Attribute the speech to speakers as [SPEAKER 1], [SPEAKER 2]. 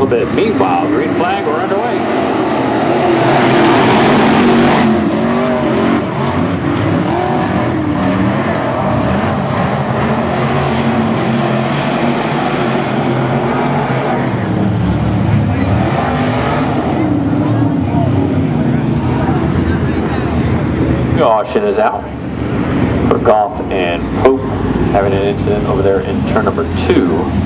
[SPEAKER 1] little bit. Meanwhile, green flag, we're underway. Caution is out for Goff and Pope, having an incident over there in turn number 2.